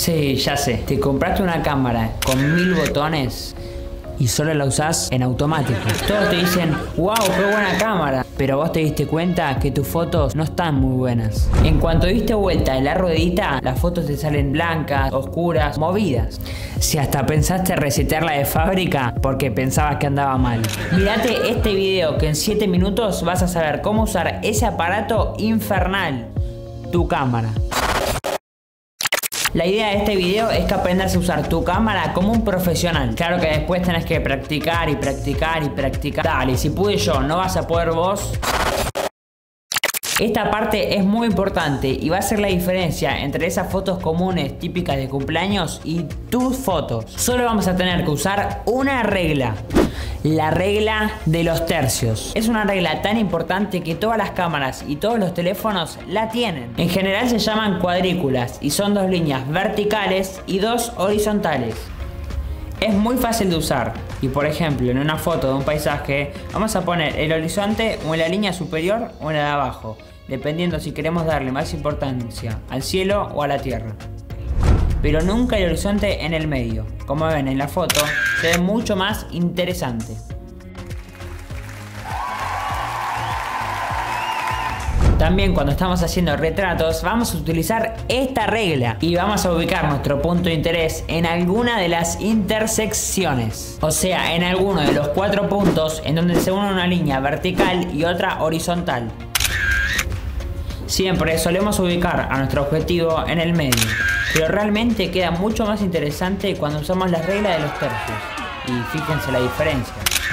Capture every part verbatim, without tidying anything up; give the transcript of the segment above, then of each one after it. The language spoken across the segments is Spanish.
Sí, ya sé. Te compraste una cámara con mil botones y solo la usás en automático. Todos te dicen, wow, qué buena cámara. Pero vos te diste cuenta que tus fotos no están muy buenas. En cuanto diste vuelta en la ruedita, las fotos te salen blancas, oscuras, movidas. Si hasta pensaste resetearla de fábrica porque pensabas que andaba mal. Mirate este video que en siete minutos vas a saber cómo usar ese aparato infernal, tu cámara. La idea de este video es que aprendas a usar tu cámara como un profesional. Claro que después tenés que practicar y practicar y practicar. Dale, si pude yo, ¿no vas a poder vos? Esta parte es muy importante y va a ser la diferencia entre esas fotos comunes típicas de cumpleaños y tus fotos. Solo vamos a tener que usar una regla. La regla de los tercios. Es una regla tan importante que todas las cámaras y todos los teléfonos la tienen. En general se llaman cuadrículas y son dos líneas verticales y dos horizontales. Es muy fácil de usar y, por ejemplo, en una foto de un paisaje vamos a poner el horizonte o en la línea superior o en la de abajo, dependiendo si queremos darle más importancia al cielo o a la tierra. Pero nunca el horizonte en el medio. Como ven en la foto, se ve mucho más interesante. También cuando estamos haciendo retratos vamos a utilizar esta regla y vamos a ubicar nuestro punto de interés en alguna de las intersecciones. O sea, en alguno de los cuatro puntos en donde se une una línea vertical y otra horizontal. Siempre solemos ubicar a nuestro objetivo en el medio, pero realmente queda mucho más interesante cuando usamos la regla de los tercios. Y fíjense la diferencia.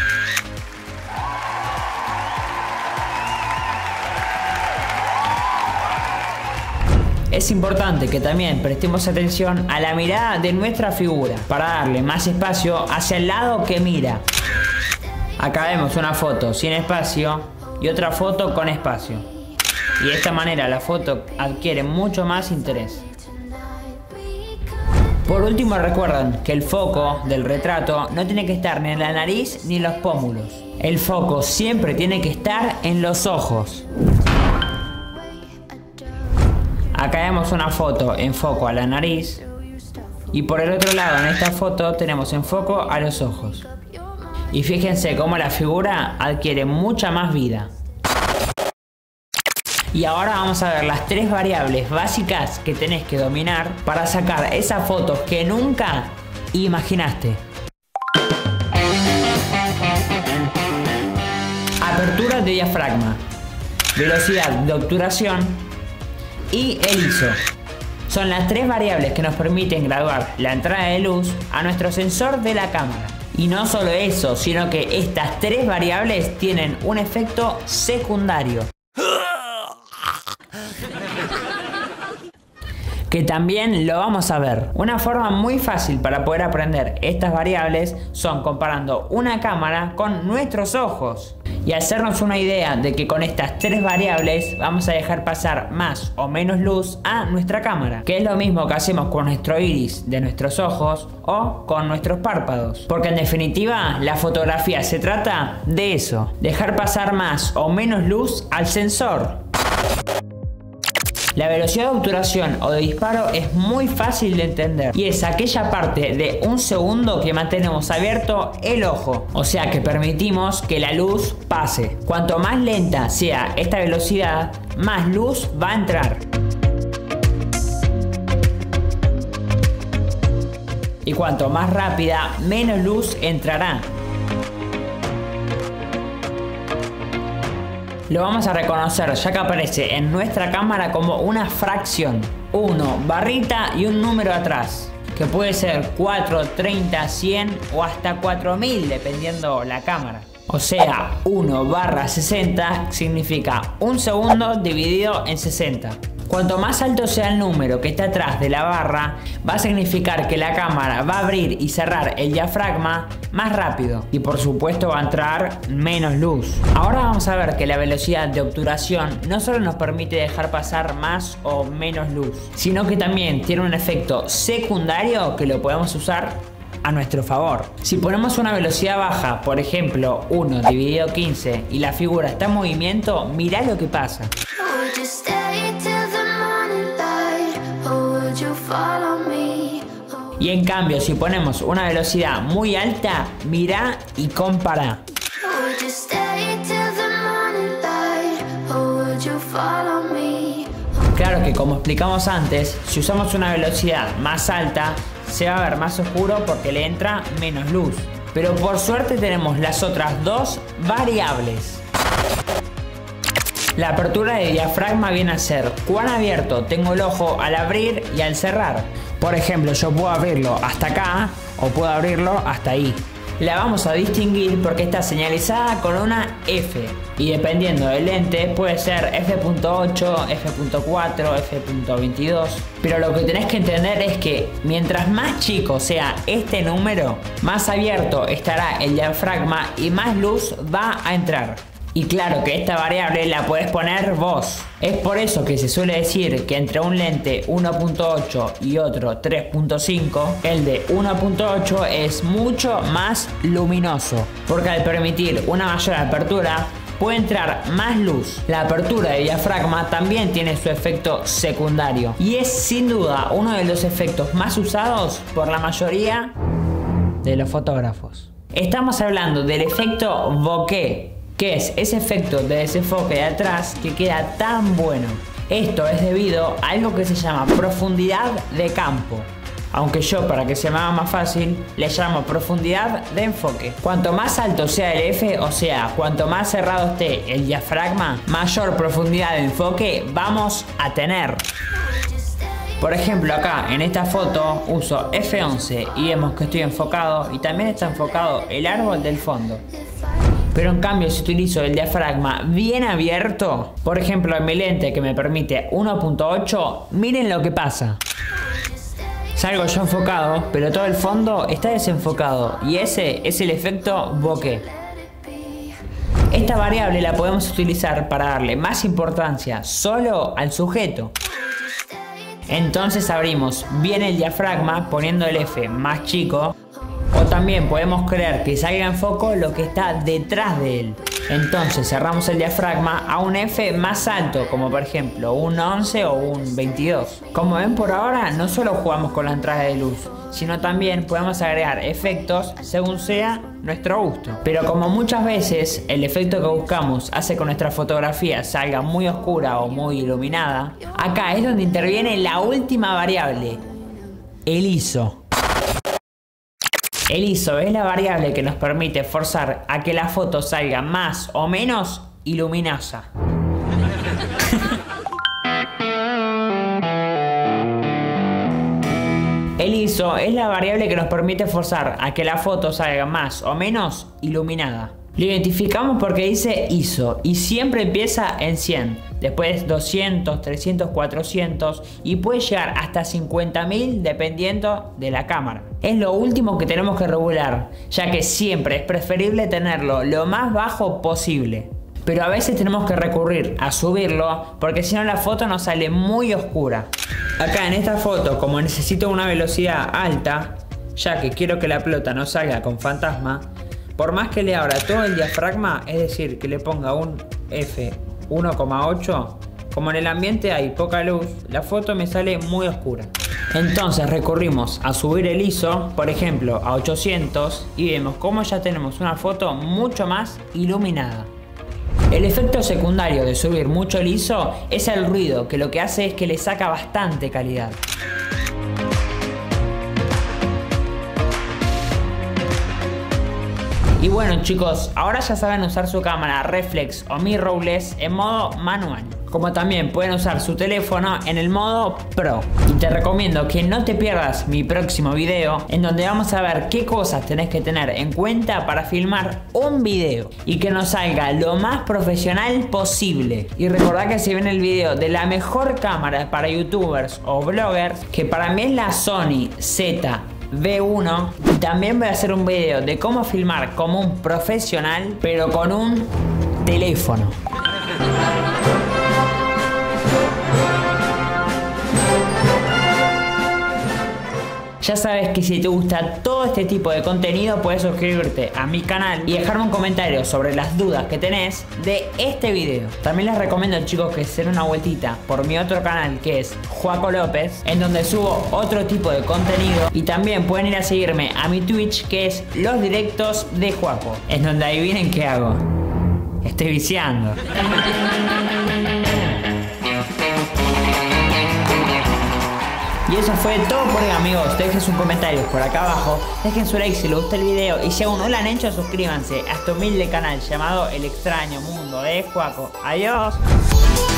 Es importante que también prestemos atención a la mirada de nuestra figura para darle más espacio hacia el lado que mira. Acá vemos una foto sin espacio y otra foto con espacio. Y de esta manera la foto adquiere mucho más interés. Por último, recuerden que el foco del retrato no tiene que estar ni en la nariz ni en los pómulos. El foco siempre tiene que estar en los ojos. Acá vemos una foto en foco a la nariz y por el otro lado en esta foto tenemos en foco a los ojos. Y fíjense cómo la figura adquiere mucha más vida. Y ahora vamos a ver las tres variables básicas que tenés que dominar para sacar esas fotos que nunca imaginaste. Apertura de diafragma, velocidad de obturación y el I S O. Son las tres variables que nos permiten graduar la entrada de luz a nuestro sensor de la cámara. Y no solo eso, sino que estas tres variables tienen un efecto secundario, que también lo vamos a ver. Una forma muy fácil para poder aprender estas variables son comparando una cámara con nuestros ojos y hacernos una idea de que con estas tres variables vamos a dejar pasar más o menos luz a nuestra cámara, que es lo mismo que hacemos con nuestro iris de nuestros ojos o con nuestros párpados, porque en definitiva la fotografía se trata de eso, dejar pasar más o menos luz al sensor. La velocidad de obturación o de disparo es muy fácil de entender y es aquella parte de un segundo que mantenemos abierto el ojo, o sea que permitimos que la luz pase. Cuanto más lenta sea esta velocidad, más luz va a entrar. Y cuanto más rápida, menos luz entrará. Lo vamos a reconocer ya que aparece en nuestra cámara como una fracción. uno, barrita y un número atrás. Que puede ser cuatro, treinta, cien o hasta cuatro mil dependiendo la cámara. O sea, uno barra sesenta significa un segundo dividido en sesenta. Cuanto más alto sea el número que está atrás de la barra, va a significar que la cámara va a abrir y cerrar el diafragma más rápido y por supuesto va a entrar menos luz. Ahora vamos a ver que la velocidad de obturación no solo nos permite dejar pasar más o menos luz, sino que también tiene un efecto secundario que lo podemos usar a nuestro favor. Si ponemos una velocidad baja, por ejemplo uno dividido quince, y la figura está en movimiento, mirá lo que pasa. Follow me. Y en cambio, si ponemos una velocidad muy alta, mirá y compará. Claro que como explicamos antes, si usamos una velocidad más alta, se va a ver más oscuro porque le entra menos luz. Pero por suerte tenemos las otras dos variables. La apertura de diafragma viene a ser cuán abierto tengo el ojo al abrir y al cerrar. Por ejemplo, yo puedo abrirlo hasta acá o puedo abrirlo hasta ahí. La vamos a distinguir porque está señalizada con una F y dependiendo del lente puede ser efe punto ocho, efe punto cuatro, efe punto veintidós. Pero lo que tenés que entender es que mientras más chico sea este número, más abierto estará el diafragma y más luz va a entrar. Y claro que esta variable la podés poner vos. Es por eso que se suele decir que entre un lente uno punto ocho y otro tres punto cinco, el de uno punto ocho es mucho más luminoso, porque al permitir una mayor apertura puede entrar más luz. La apertura de diafragma también tiene su efecto secundario y es sin duda uno de los efectos más usados por la mayoría de los fotógrafos. Estamos hablando del efecto bokeh, que es ese efecto de desenfoque de atrás que queda tan bueno. Esto es debido a algo que se llama profundidad de campo, aunque yo, para que se me haga más fácil, le llamo profundidad de enfoque. Cuanto más alto sea el F, o sea, cuanto más cerrado esté el diafragma, mayor profundidad de enfoque vamos a tener. Por ejemplo, acá en esta foto uso efe once y vemos que estoy enfocado y también está enfocado el árbol del fondo. Pero en cambio, si utilizo el diafragma bien abierto, por ejemplo en mi lente que me permite uno punto ocho, miren lo que pasa. Salgo yo enfocado, pero todo el fondo está desenfocado y ese es el efecto bokeh. Esta variable la podemos utilizar para darle más importancia solo al sujeto. Entonces abrimos bien el diafragma poniendo el F más chico. O también podemos querer que salga en foco lo que está detrás de él. Entonces cerramos el diafragma a un F más alto, como por ejemplo un once o un veintidós. Como ven, por ahora no solo jugamos con la entrada de luz, sino también podemos agregar efectos según sea nuestro gusto. Pero como muchas veces el efecto que buscamos hace que nuestra fotografía salga muy oscura o muy iluminada, acá es donde interviene la última variable, el I S O. El I S O es la variable que nos permite forzar a que la foto salga más o menos luminosa. El I S O es la variable que nos permite forzar a que la foto salga más o menos iluminada. Lo identificamos porque dice I S O y siempre empieza en cien, después doscientos, trescientos, cuatrocientos y puede llegar hasta cincuenta mil dependiendo de la cámara. Es lo último que tenemos que regular, ya que siempre es preferible tenerlo lo más bajo posible. Pero a veces tenemos que recurrir a subirlo porque si no la foto nos sale muy oscura. Acá en esta foto, como necesito una velocidad alta, ya que quiero que la pelota no salga con fantasma, por más que le abra todo el diafragma, es decir, que le ponga un F uno coma ocho, como en el ambiente hay poca luz, la foto me sale muy oscura. Entonces recurrimos a subir el I S O, por ejemplo a ochocientos, y vemos cómo ya tenemos una foto mucho más iluminada. El efecto secundario de subir mucho el I S O es el ruido, que lo que hace es que le saca bastante calidad. Y bueno chicos, ahora ya saben usar su cámara reflex o mirrorless en modo manual, como también pueden usar su teléfono en el modo Pro. Y te recomiendo que no te pierdas mi próximo video, en donde vamos a ver qué cosas tenés que tener en cuenta para filmar un video y que nos salga lo más profesional posible. Y recordá que si ven el video de la mejor cámara para youtubers o bloggers, que para mí es la Sony Z V uno, y también voy a hacer un video de cómo filmar como un profesional pero con un teléfono. Ya sabes que si te gusta todo este tipo de contenido puedes suscribirte a mi canal y dejarme un comentario sobre las dudas que tenés de este video. También les recomiendo, chicos, que se den una vueltita por mi otro canal, que es Juaco López, en donde subo otro tipo de contenido, y también pueden ir a seguirme a mi Twitch, que es Los Directos de Juaco, en donde adivinen qué hago. Estoy viciando. Y eso fue todo por hoy, amigos. Dejen sus comentarios por acá abajo, dejen su like si les gusta el video, y si aún no lo han hecho, suscríbanse a este humilde canal llamado El Extraño Mundo de Juaco. Adiós.